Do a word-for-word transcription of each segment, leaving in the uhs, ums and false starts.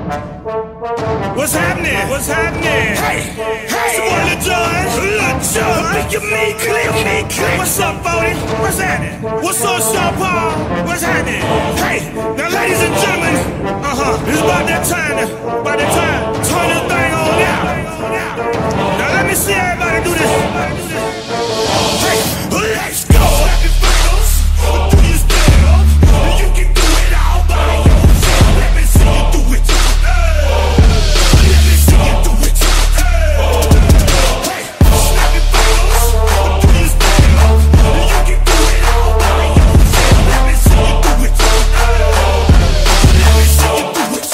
What's happening? What's happening? Hey, hey, it's boy Lil Jon. Lil Jon, make your me clear, me clear. What's up, Bodie? What's happening? What's up, Sean Paul? What's happening? Hey, now ladies and gentlemen, uh-huh, it's about that time, about that time. Turn this thing on now. Now let me see everybody do this. Hey, let's go. Snap your fingers, do your step. You can do it all by yourself. Let me see you do it. Let me see you do it. Hey, snap your fingers, do your step. You can do it all by yourself. Let me see you do it. Let me see you do it.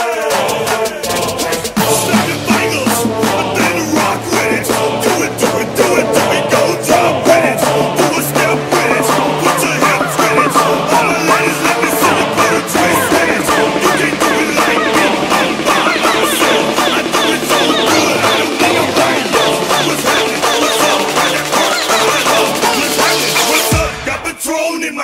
Snap your fingers, then rock with it. Do it, do it, do it, do it. Go drop with it. Do a step with it. Put your hips with it. All the ladies, let me see you put a twist with it. You can't do it like me. I'm by myself. I do it so good. I don't need nobody else. What's happening? What's up? What's happening? What's up? Got Patron in my.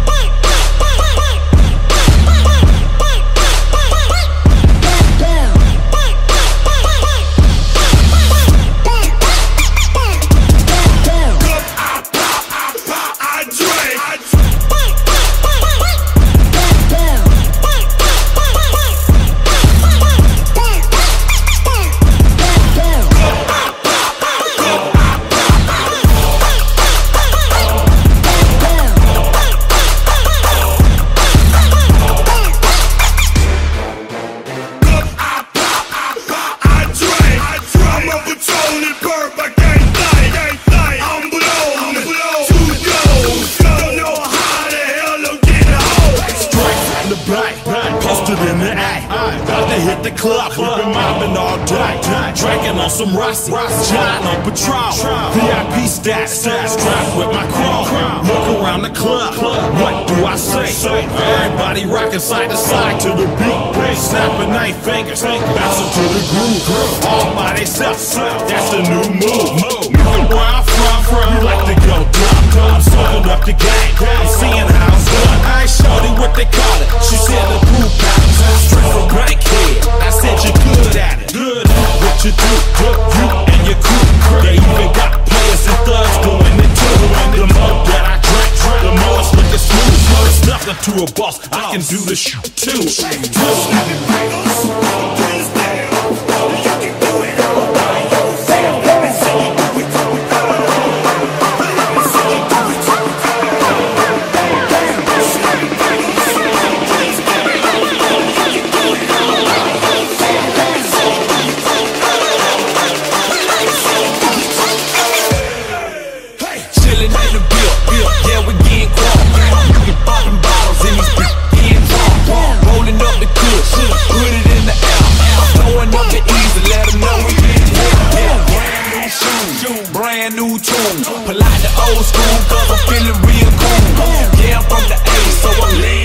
The club, we've been mobbing all day, drinking on some Rossi, John on Patron, V I P stats, strapped with my chrome. Look around the club, what do I say? Everybody rocking side to side to the beat, snapping eight fingers, bouncing to the groove, all by themselves. That's the new move. Where I'm from, you like to go dumb. I'm soaking up the game, I'm seeing how it's done. I ain't shorty what they call it. She said the pool paddles, straight from Bankhead. I said you're good at it. Good at what you do, good, you and your crew. They even got players and thugs going into it. The more that I drink, the more it's looking smooth. It's nothing to a boss, I can do the shit too. Brand new tune, polite the old school, cause I'm feeling real cool. Yeah, I'm from the A, so I'm lean.